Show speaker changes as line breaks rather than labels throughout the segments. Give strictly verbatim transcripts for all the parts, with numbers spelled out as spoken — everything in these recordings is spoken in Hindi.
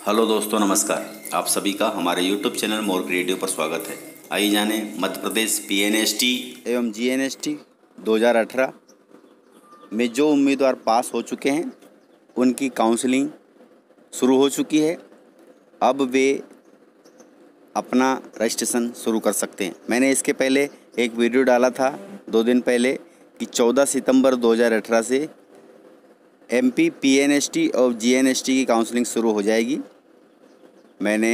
हेलो दोस्तों, नमस्कार। आप सभी का हमारे यूट्यूब चैनल मोर क्रिएटिव पर स्वागत है। आइए जाने Madhya Pradesh P N S T एवं जी एन एस टी दो हज़ार अठारह में जो उम्मीदवार पास हो चुके हैं उनकी काउंसलिंग शुरू हो चुकी है। अब वे अपना रजिस्ट्रेशन शुरू कर सकते हैं। मैंने इसके पहले एक वीडियो डाला था दो दिन पहले कि चौदह सितंबर दो हज़ार अठारह से M P P N S T और जी एन एस टी की काउंसलिंग शुरू हो जाएगी। मैंने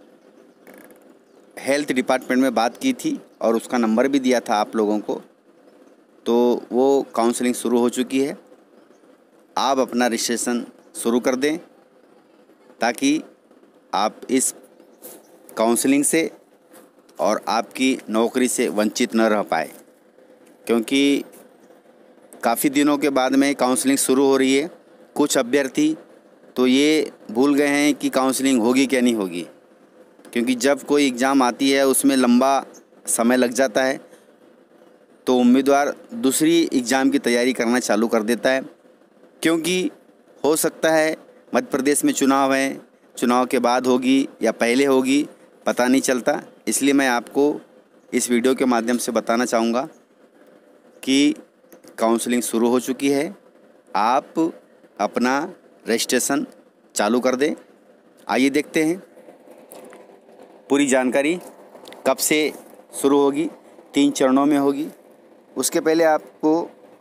हेल्थ डिपार्टमेंट में बात की थी और उसका नंबर भी दिया था आप लोगों को, तो वो काउंसलिंग शुरू हो चुकी है। आप अपना रजिस्ट्रेशन शुरू कर दें ताकि आप इस काउंसलिंग से और आपकी नौकरी से वंचित न रह पाए, क्योंकि काफ़ी दिनों के बाद में काउंसलिंग शुरू हो रही है। कुछ अभ्यर्थी तो ये भूल गए हैं कि काउंसलिंग होगी क्या नहीं होगी, क्योंकि जब कोई एग्ज़ाम आती है उसमें लंबा समय लग जाता है तो उम्मीदवार दूसरी एग्ज़ाम की तैयारी करना चालू कर देता है। क्योंकि हो सकता है मध्य प्रदेश में चुनाव है, चुनाव के बाद होगी या पहले होगी, पता नहीं चलता। इसलिए मैं आपको इस वीडियो के माध्यम से बताना चाहूँगा कि काउंसलिंग शुरू हो चुकी है। आप अपना रजिस्ट्रेशन चालू कर दें। आइए देखते हैं पूरी जानकारी कब से शुरू होगी। तीन चरणों में होगी। उसके पहले आपको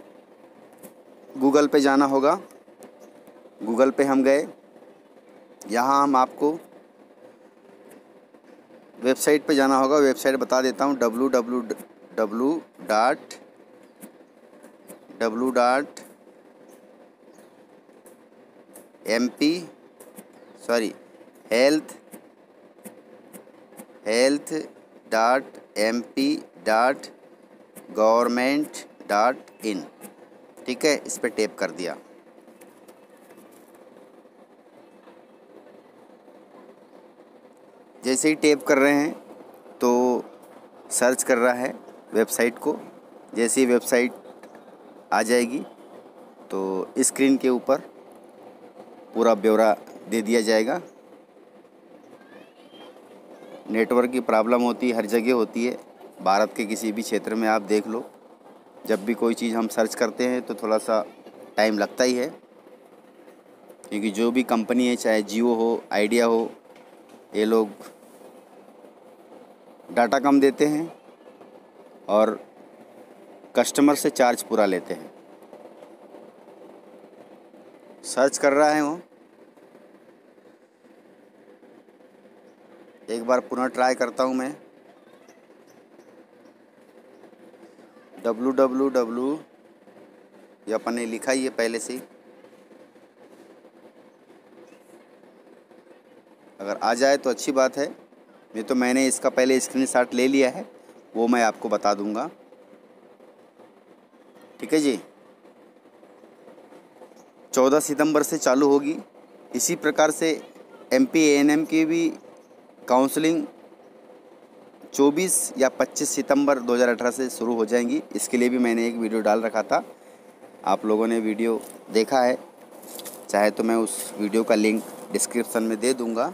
गूगल पे जाना होगा। गूगल पे हम गए। यहाँ हम आपको वेबसाइट पे जाना होगा। वेबसाइट बता देता हूँ, W W W dot W dot M P sorry health health dot M P dot government dot in. ठीक है, इस पर टैप कर दिया। जैसे ही टैप कर रहे हैं तो सर्च कर रहा है वेबसाइट को। जैसे ही वेबसाइट आ जाएगी तो स्क्रीन के ऊपर पूरा ब्यौरा दे दिया जाएगा। नेटवर्क की प्रॉब्लम होती है, हर जगह होती है। भारत के किसी भी क्षेत्र में आप देख लो, जब भी कोई चीज़ हम सर्च करते हैं तो थोड़ा सा टाइम लगता ही है, क्योंकि जो भी कंपनी है, चाहे जियो हो, आइडिया हो, ये लोग डाटा कम देते हैं और कस्टमर से चार्ज पूरा लेते हैं। सर्च कर रहा है वो। एक बार पुनः ट्राई करता हूँ मैं। डब्लू डब्लू डब्लू ये अपन ने लिखा ही है पहले से ही। अगर आ जाए तो अच्छी बात है, नहीं तो मैंने इसका पहले स्क्रीनशॉट ले लिया है, वो मैं आपको बता दूंगा। ठीक है जी। चौदह सितंबर से चालू होगी। इसी प्रकार से M P A N M की भी काउंसलिंग चौबीस या पच्चीस सितंबर दो हज़ार अठारह से शुरू हो जाएंगी। इसके लिए भी मैंने एक वीडियो डाल रखा था, आप लोगों ने वीडियो देखा है। चाहे तो मैं उस वीडियो का लिंक डिस्क्रिप्शन में दे दूंगा।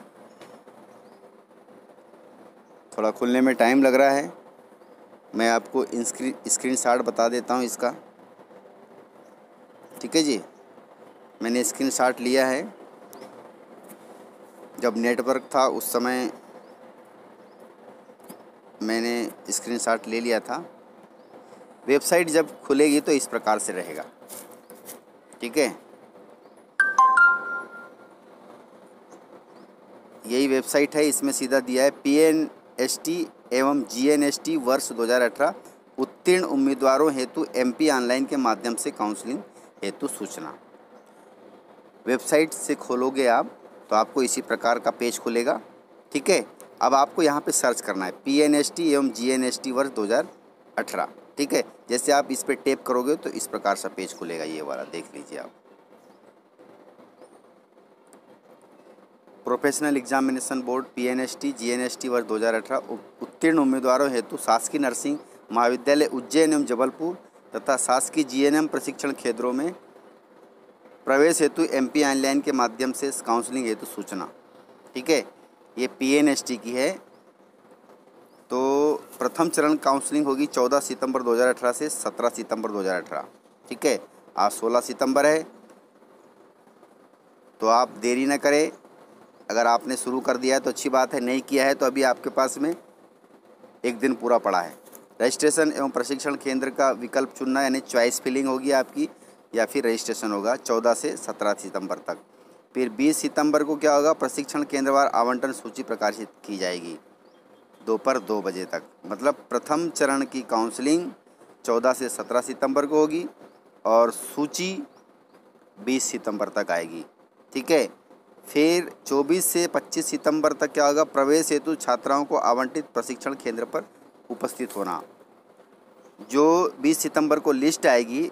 थोड़ा खुलने में टाइम लग रहा है, मैं आपको स्क्रीनशॉट बता देता हूँ इसका। ठीक है जी, मैंने स्क्रीनशॉट लिया है। जब नेटवर्क था उस समय मैंने स्क्रीनशॉट ले लिया था। वेबसाइट जब खुलेगी तो इस प्रकार से रहेगा। ठीक है, यही वेबसाइट है। इसमें सीधा दिया है पी एन एस टी एवं जी एन एस टी वर्ष दो हज़ार अठारह उत्तीर्ण उम्मीदवारों हेतु एम पी ऑनलाइन के माध्यम से काउंसलिंग हेतु सूचना। वेबसाइट से खोलोगे आप तो आपको इसी प्रकार का पेज खुलेगा। ठीक है, अब आपको यहाँ पे सर्च करना है पी एन एस टी एवं जी एन एस टी वर्ष दो हज़ार अठारह। ठीक है, जैसे आप इस पे टैप करोगे तो इस प्रकार सा पेज खुलेगा। ये वाला देख लीजिए आप। Professional examination board P N S T G N S T वर्ष दो हज़ार अठारह उत्तीर्ण उम्मीदवारों हेतु शासकीय नर्सिंग महाविद्यालय उज्जैन एवं जबलपुर तथा शासकीय जी एन एम प्रशिक्षण केंद्रों में प्रवेश हेतु एम पी ऑनलाइन के माध्यम से काउंसलिंग हेतु सूचना। ठीक है, ये पीएनएसटी की है। तो प्रथम चरण काउंसलिंग होगी चौदह सितंबर दो हज़ार अठारह से सत्रह सितंबर दो हज़ार अठारह। ठीक है, आज सोलह सितंबर है, तो आप देरी न करें। अगर आपने शुरू कर दिया है तो अच्छी बात है, नहीं किया है तो अभी आपके पास में एक दिन पूरा पड़ा है। रजिस्ट्रेशन एवं प्रशिक्षण केंद्र का विकल्प चुनना, यानी चॉइस फिलिंग होगी आपकी, या फिर रजिस्ट्रेशन होगा चौदह से सत्रह सितंबर तक। फिर बीस सितंबर को क्या होगा, प्रशिक्षण केंद्रवार आवंटन सूची प्रकाशित की जाएगी दोपहर दो बजे तक। मतलब प्रथम चरण की काउंसलिंग चौदह से सत्रह सितंबर को होगी और सूची बीस सितंबर तक आएगी। ठीक है, फिर चौबीस से पच्चीस सितंबर तक क्या होगा, प्रवेश हेतु छात्राओं को आवंटित प्रशिक्षण केंद्र पर उपस्थित होना। जो बीस सितंबर को लिस्ट आएगी,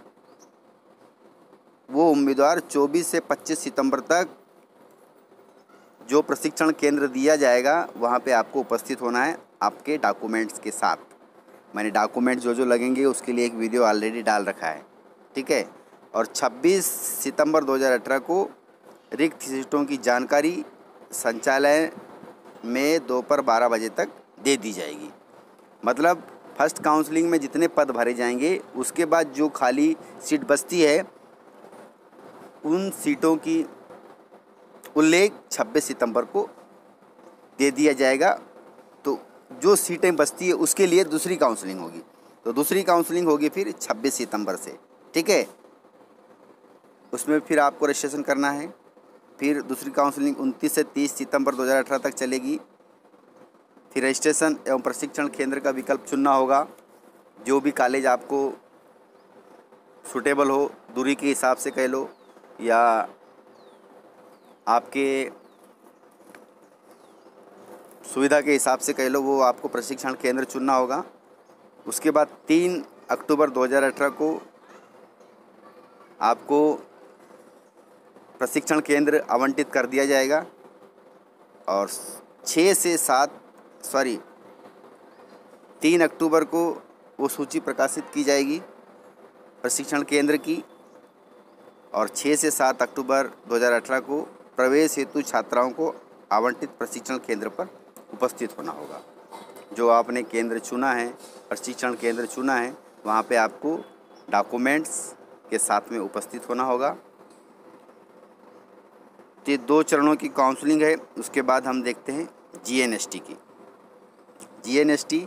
वो उम्मीदवार चौबीस से पच्चीस सितंबर तक जो प्रशिक्षण केंद्र दिया जाएगा वहाँ पे आपको उपस्थित होना है आपके डॉक्यूमेंट्स के साथ। मैंने डॉक्यूमेंट जो जो लगेंगे उसके लिए एक वीडियो ऑलरेडी डाल रखा है। ठीक है, और छब्बीस सितंबर दो हज़ार अठारह को रिक्त सीटों की जानकारी संचालय में दोपहर बारह बजे तक दे दी जाएगी। मतलब फर्स्ट काउंसलिंग में जितने पद भरे जाएंगे, उसके बाद जो खाली सीट बचती है उन सीटों की उल्लेख छब्बीस सितंबर को दे दिया जाएगा। तो जो सीटें बचती है उसके लिए दूसरी काउंसलिंग होगी, तो दूसरी काउंसलिंग होगी फिर छब्बीस सितंबर से। ठीक है, उसमें फिर आपको रजिस्ट्रेशन करना है। फिर दूसरी काउंसलिंग उनतीस से तीस सितंबर दो हज़ार अठारह तक चलेगी। फिर रजिस्ट्रेशन एवं प्रशिक्षण केंद्र का विकल्प चुनना होगा, जो भी कॉलेज आपको सूटेबल हो, दूरी के हिसाब से कह लो या आपके सुविधा के हिसाब से कह लो, वो आपको प्रशिक्षण केंद्र चुनना होगा। उसके बाद तीन अक्टूबर दो हज़ार अठारह को आपको प्रशिक्षण केंद्र आवंटित कर दिया जाएगा और छः से सात सॉरी तीन अक्टूबर को वो सूची प्रकाशित की जाएगी प्रशिक्षण केंद्र की, और छः से सात अक्टूबर दो हज़ार अठारह को प्रवेश हेतु छात्राओं को आवंटित प्रशिक्षण केंद्र पर उपस्थित होना होगा। जो आपने केंद्र चुना है, प्रशिक्षण केंद्र चुना है, वहाँ पे आपको डॉक्यूमेंट्स के साथ में उपस्थित होना होगा। तो ये दो चरणों की काउंसलिंग है। उसके बाद हम देखते हैं जीएनएसटी की। GNST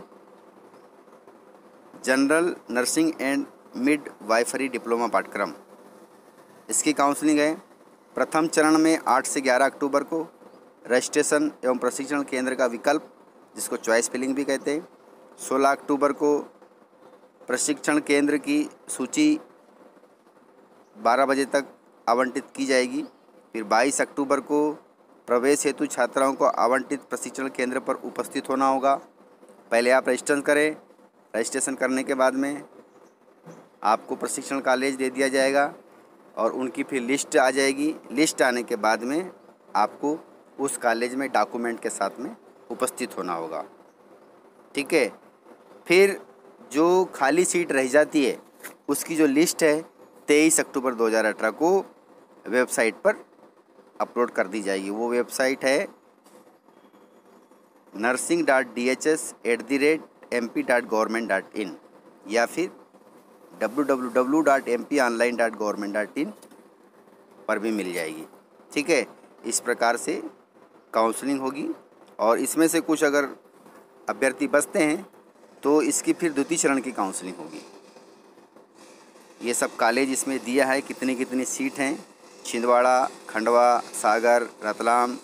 general nursing and midwifery diploma पाठ्यक्रम, इसकी काउंसलिंग है। प्रथम चरण में आठ से ग्यारह अक्टूबर को रजिस्ट्रेशन एवं प्रशिक्षण केंद्र का विकल्प, जिसको चॉइस फिलिंग भी कहते हैं, सोलह अक्टूबर को प्रशिक्षण केंद्र की सूची बारह बजे तक आवंटित की जाएगी। फिर बाईस अक्टूबर को प्रवेश हेतु छात्राओं को आवंटित प्रशिक्षण केंद्र पर उपस्थित होना होगा। पहले आप रजिस्ट्रेशन करें, रजिस्ट्रेशन करने के बाद में आपको प्रशिक्षण कॉलेज दे दिया जाएगा और उनकी फिर लिस्ट आ जाएगी। लिस्ट आने के बाद में आपको उस कॉलेज में डॉक्यूमेंट के साथ में उपस्थित होना होगा। ठीक है, फिर जो खाली सीट रह जाती है उसकी जो लिस्ट है तेईस अक्टूबर दो हज़ार अठारह को वेबसाइट पर अपलोड कर दी जाएगी। वो वेबसाइट है nursing dot D H S at the rate M P dot government dot in या फिर W W W dot M P online dot government dot in पर भी मिल जाएगी। ठीक है, इस प्रकार से काउंसलिंग होगी और इसमें से कुछ अगर अभ्यर्थी बचते हैं तो इसकी फिर द्वितीय चरण की काउंसलिंग होगी। ये सब कॉलेज इसमें दिया है, कितनी कितनी सीट हैं। छिंदवाड़ा, खंडवा, सागर, रतलाम,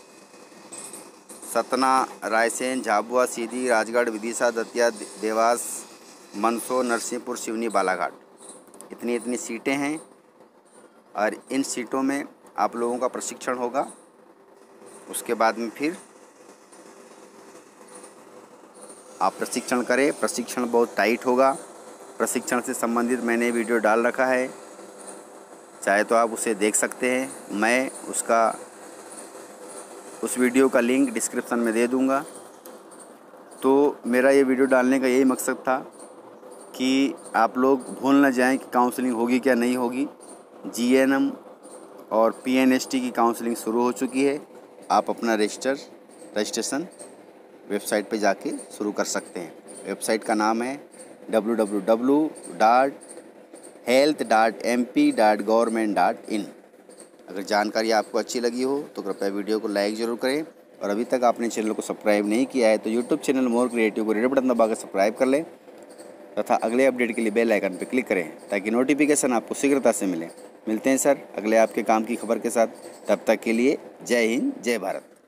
सतना, रायसेन, झाबुआ, सीधी, राजगढ़, विदिशा, दतिया, देवास, मंदसौर, नरसिंहपुर, सिवनी, बालाघाट, इतनी इतनी सीटें हैं और इन सीटों में आप लोगों का प्रशिक्षण होगा। उसके बाद में फिर आप प्रशिक्षण करें। प्रशिक्षण बहुत टाइट होगा। प्रशिक्षण से संबंधित मैंने वीडियो डाल रखा है, चाहे तो आप उसे देख सकते हैं। मैं उसका उस वीडियो का लिंक डिस्क्रिप्शन में दे दूंगा। तो मेरा ये वीडियो डालने का यही मकसद था कि आप लोग भूल न जाएं कि काउंसलिंग होगी क्या नहीं होगी। जीएनएम और पीएनएसटी की काउंसलिंग शुरू हो चुकी है। आप अपना रजिस्टर रजिस्ट्रेशन वेबसाइट पे जाके शुरू कर सकते हैं। वेबसाइट का नाम है W W W dot health dot M P dot government dot in. अगर जानकारी आपको अच्छी लगी हो तो कृपया वीडियो को लाइक ज़रूर करें, और अभी तक आपने चैनल को सब्सक्राइब नहीं किया है तो यूट्यूब चैनल मोर क्रिएटिव को रेड बटन दबाकर सब्सक्राइब कर लें तथा अगले अपडेट के लिए बेल आइकन पर क्लिक करें ताकि नोटिफिकेशन आपको शीघ्रता से मिले। मिलते हैं सर अगले आपके काम की खबर के साथ, तब तक के लिए जय हिंद जय भारत।